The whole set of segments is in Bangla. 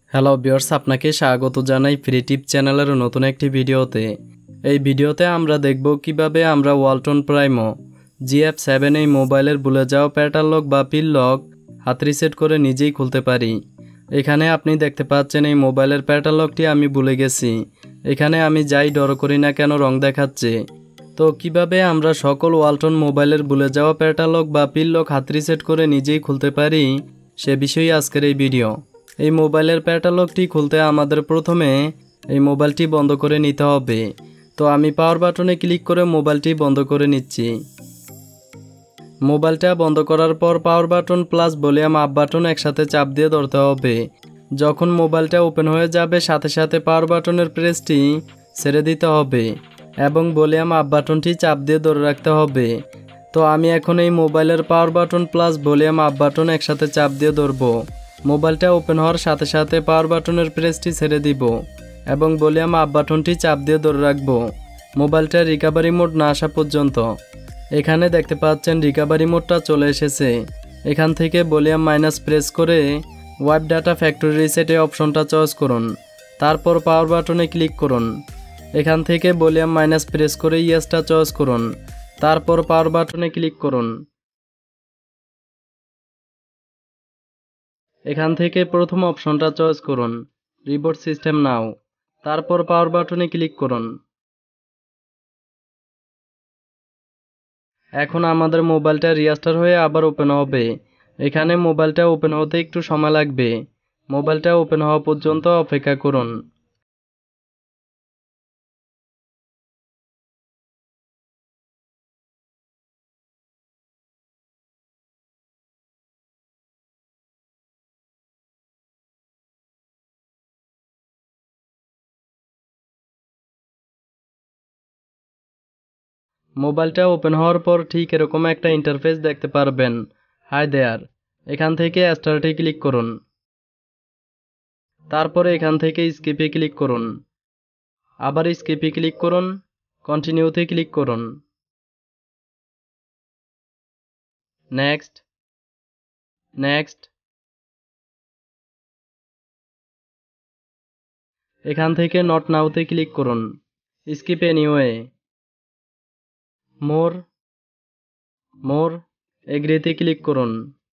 হ্যালো ভিউয়ার্স, আপনাকে স্বাগত জানাই ফ্রি টিপ চ্যানেলের নতুন একটি ভিডিওতে। এই ভিডিওতে আমরা দেখব কিভাবে আমরা ওয়ালটন প্রাইমো GF7 এই মোবাইলের ভুলে যাওয়া প্যাটার্ন লক বা পিন লক হাত রিসেট করে নিজেই খুলতে পারি। এখানে আপনি দেখতে পাচ্ছেন এই মোবাইলের প্যাটার্ন লকটি আমি ভুলে গেছি। এখানে আমি যাই ডর করি না কেন রং দেখাচ্ছে। তো কিভাবে আমরা সকল ওয়ালটন মোবাইলের ভুলে যাওয়া প্যাটার্ন লক বা পিন লক হাত রিসেট করে নিজেই খুলতে পারি সে বিষয়ে আজকের এই ভিডিও। এই মোবাইলের প্যাটার্ন লকটি খুলতে আমাদের প্রথমে এই মোবাইলটি বন্ধ করে নিতে হবে। তো আমি পাওয়ার বাটনে ক্লিক করে মোবাইলটি বন্ধ করে নিচ্ছি। মোবাইলটা বন্ধ করার পর power button plus volume up button একসাথে চাপ দিয়ে ধরতে হবে। যখন মোবাইলটা ওপেন হয়ে যাবে সাথে সাথে পাওয়ার বাটনের প্রেসটি ছেড়ে দিতে হবে এবং ভলিউম আপ বাটনটি চাপ দিয়ে ধরে রাখতে হবে। তো আমি এখন এই মোবাইলের power button plus volume up button একসাথে চাপ দিয়ে ধরবো। মোবাইলটা ওপেন হওয়ার সাথে সাথে পাওয়ার বাটনের প্রেসটি ছেড়ে দিব এবং ভলিউম আপ বাটনটি চাপ দিয়ে ধরে রাখবো মোবাইলটা রিকভারি মোড না আসা পর্যন্ত। এখানে দেখতে পাচ্ছেন রিকভারি মোডটা চলে এসেছে। এখান থেকে ভলিউম মাইনাস প্রেস করে ওয়াইপ ডাটা ফ্যাক্টরি রিসেট এই অপশনটা চয়েস করুন। তারপর পাওয়ার বাটনে ক্লিক করুন। এখান থেকে ভলিউম মাইনাস প্রেস করে ইয়েসটা চয়েস করুন। তারপর পাওয়ার বাটনে ক্লিক করুন। এখান থেকে প্রথম অপশনটা চয়েস করুন, রিবোট সিস্টেম নাও। তারপর পাওয়ার বাটনে ক্লিক করুন। এখন আমাদের মোবাইলটা রিস্টার্ট হয়ে আবার ওপেন হবে। এখানে মোবাইলটা ওপেন হতে একটু সময় লাগবে। মোবাইলটা ওপেন হওয়া পর্যন্ত অপেক্ষা করুন। মোবাইলটা ওপেন হওয়ার পর ঠিক এরকম একটা ইন্টারফেস দেখতে পারবেন। Hi there. এখান থেকে স্টার্টে ক্লিক করুন। তারপরে এখান থেকে স্কিপে ক্লিক করুন। আবার স্কিপে ক্লিক করুন। কন্টিনিউতে ক্লিক করুন। Next, next. এখান থেকে নট নাওতে ক্লিক করুন। Skip anyway. মোর, মোর, এগ্রিতে ক্লিক করুন।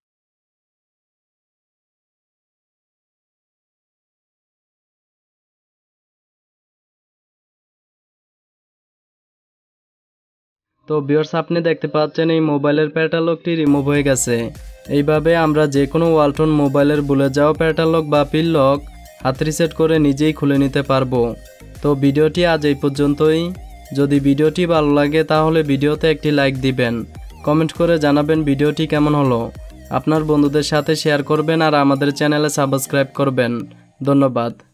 তো ভিউয়ার্স, আপনি দেখতে পাচ্ছেন এই মোবাইলের প্যাটার্ন লকটি রিমুভ হয়ে গেছে। এইভাবে আমরা যে কোনো ওয়ালটন মোবাইলের ভুলে যাওয়া প্যাটার্ন লক বা পিন লক হাত রিসেট করে নিজেই খুলে নিতে পারবো। তো ভিডিওটি আজ এই পর্যন্তই। যদি ভিডিওটি ভালো লাগে তাহলে ভিডিওতে একটি লাইক দিবেন, কমেন্ট করে জানাবেন ভিডিওটি কেমন হলো। আপনার বন্ধুদের সাথে শেয়ার করবেন আর আমাদের চ্যানেলে সাবস্ক্রাইব করবেন। ধন্যবাদ।